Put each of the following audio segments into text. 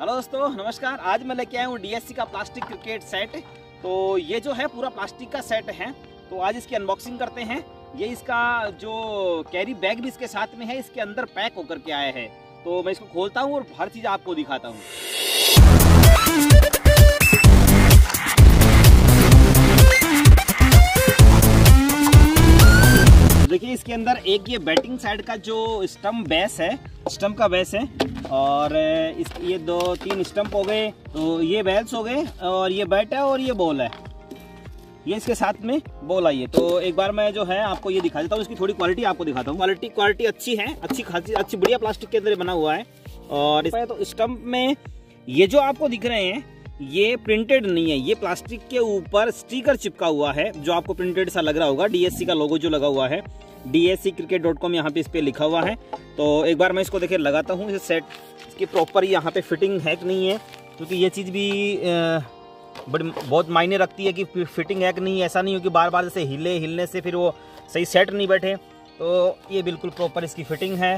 Hello दोस्तों, नमस्कार। आज मैं लेके आया हूँ डीएससी का प्लास्टिक क्रिकेट सेट। तो ये जो है पूरा प्लास्टिक का सेट है, तो आज इसकी अनबॉक्सिंग करते हैं। ये इसका जो कैरी बैग भी इसके साथ में है, इसके अंदर पैक होकर के आया है। तो मैं इसको खोलता हूँ और हर चीज़ आपको दिखाता हूँ। देखिए, इसके अंदर एक ये बैटिंग साइड का जो स्टंप बेस है, स्टंप का बेस है, और ये 2-3 स्टंप हो गए, तो ये बैल्स हो गए, और ये बैट है और ये बॉल है। ये इसके साथ में बॉल आई है। तो एक बार मैं जो है आपको ये दिखा देता हूँ, इसकी थोड़ी क्वालिटी आपको दिखाता हूँ। क्वालिटी अच्छी है, अच्छी खासी अच्छी बढ़िया प्लास्टिक के अंदर बना हुआ है। और इसमें तो स्टंप में ये जो आपको दिख रहे हैं, ये प्रिंटेड नहीं है, ये प्लास्टिक के ऊपर स्टिकर चिपका हुआ है, जो आपको प्रिंटेड सा लग रहा होगा। डीएससी का लोगो जो लगा हुआ है, DSCcricket.com यहाँ पे इस पे लिखा हुआ है। तो एक बार मैं इसको देखिए लगाता हूँ। इसे सेट की प्रॉपर यहाँ पे फिटिंग है कि नहीं है, क्योंकि ये चीज़ भी बहुत मायने रखती है कि फिटिंग है कि नहीं। ऐसा नहीं हो कि बार बार जैसे हिलने से फिर वो सही सेट नहीं बैठे। तो ये बिल्कुल प्रॉपर इसकी फिटिंग है।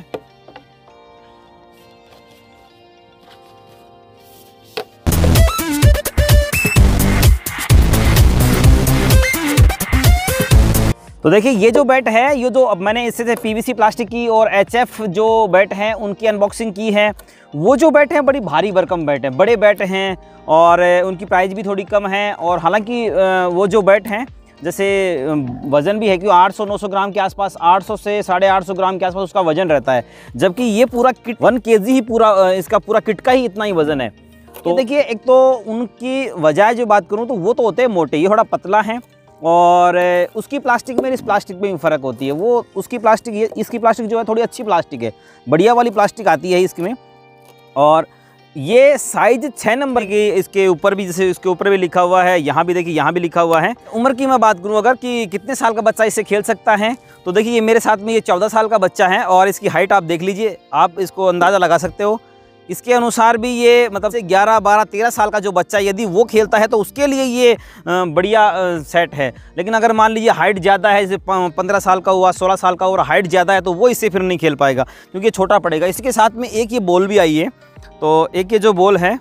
तो देखिए, ये जो बैट है, ये जो अब मैंने इससे से PVC प्लास्टिक की और HF जो बैट हैं उनकी अनबॉक्सिंग की है। वो जो बैट हैं बड़ी भारी भरकम बैट हैं, बड़े बैट हैं, और उनकी प्राइस भी थोड़ी कम है। और हालांकि वो जो बैट हैं, जैसे वज़न भी है कि 800-900 ग्राम के आसपास, 800 से 850 ग्राम के आसपास उसका वज़न रहता है। जबकि ये पूरा किट 1 kg ही पूरा, इसका पूरा किट का ही इतना ही वज़न है। तो देखिए, एक तो उनकी वजह जो बात करूँ तो वो तो होते हैं मोटे, ये थोड़ा पतला है। और उसकी प्लास्टिक में इस प्लास्टिक में भी फ़र्क होती है। वो उसकी प्लास्टिक, ये इसकी प्लास्टिक जो है थोड़ी अच्छी प्लास्टिक है, बढ़िया वाली प्लास्टिक आती है इसमें। और ये साइज 6 नंबर की, इसके ऊपर भी, जैसे इसके ऊपर भी लिखा हुआ है, यहाँ भी देखिए, यहाँ भी लिखा हुआ है। उम्र की मैं बात करूँ अगर कि कितने साल का बच्चा इससे खेल सकता है, तो देखिए ये मेरे साथ में ये 14 साल का बच्चा है। और इसकी हाइट आप देख लीजिए, आप इसको अंदाज़ा लगा सकते हो। इसके अनुसार भी ये मतलब से 11, 12, 13 साल का जो बच्चा यदि वो खेलता है तो उसके लिए ये बढ़िया सेट है। लेकिन अगर मान लीजिए हाइट ज़्यादा है, जैसे 15 साल का हुआ, 16 साल का, और हाइट ज़्यादा है, तो वो इससे फिर नहीं खेल पाएगा, क्योंकि छोटा पड़ेगा। इसके साथ में एक ये बॉल भी आई है। तो एक ये जो बॉल है,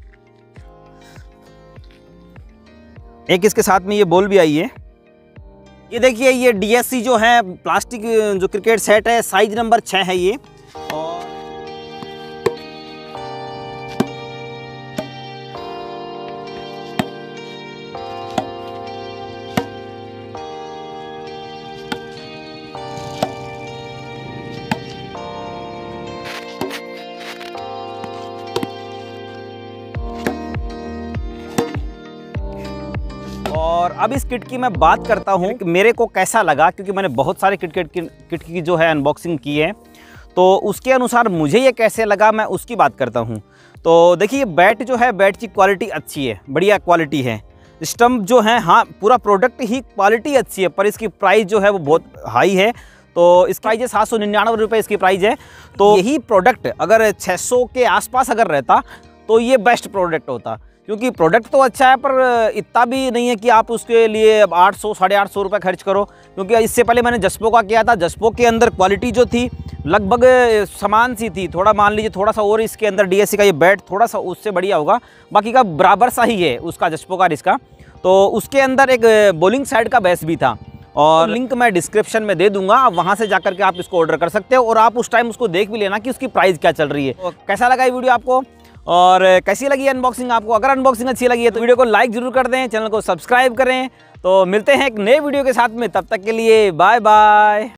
एक इसके साथ में ये बॉल भी आई है। ये देखिए, ये DSC जो है प्लास्टिक जो क्रिकेट सेट है, साइज नंबर 6 है ये। और अब इस किट की मैं बात करता हूँ कि मेरे को कैसा लगा, क्योंकि मैंने बहुत सारे किट की जो है अनबॉक्सिंग की है। तो उसके अनुसार मुझे ये कैसे लगा, मैं उसकी बात करता हूँ। तो देखिए, बैट जो है, बैट की क्वालिटी अच्छी है, बढ़िया क्वालिटी है। स्टंप जो है, हाँ, पूरा प्रोडक्ट ही क्वालिटी अच्छी है, पर इसकी प्राइस जो है वो बहुत हाई है। तो इस प्राइस है 799 रुपये इसकी प्राइस है। तो यही प्रोडक्ट अगर 600 के आसपास अगर रहता तो ये बेस्ट प्रोडक्ट होता, क्योंकि प्रोडक्ट तो अच्छा है, पर इतना भी नहीं है कि आप उसके लिए अब 800, 850 रुपये खर्च करो। क्योंकि इससे पहले मैंने जस्पो का किया था, जस्पो के अंदर क्वालिटी जो थी लगभग समान सी थी। थोड़ा मान लीजिए थोड़ा सा और इसके अंदर DSC का ये बैट थोड़ा सा उससे बढ़िया होगा, बाकी का बराबर सा ही है उसका, जस्पो का, इसका। तो उसके अंदर एक बॉलिंग साइड का बेस भी था, और लिंक मैं डिस्क्रिप्शन में दे दूंगा, आप वहाँ से जाकर के आप इसको ऑर्डर कर सकते हो। और आप उस टाइम उसको देख भी लेना कि उसकी प्राइस क्या चल रही है। तो कैसा लगा ये वीडियो आपको, और कैसी लगी अनबॉक्सिंग आपको? अगर अनबॉक्सिंग अच्छी लगी है तो वीडियो को लाइक जरूर कर दें, चैनल को सब्सक्राइब करें। तो मिलते हैं एक नए वीडियो के साथ में, तब तक के लिए बाय बाय।